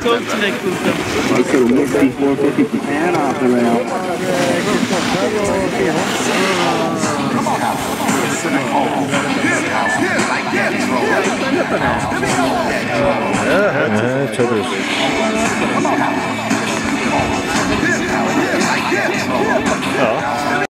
Kom träckfoten. I could have missed before 50% off the rail. 저도.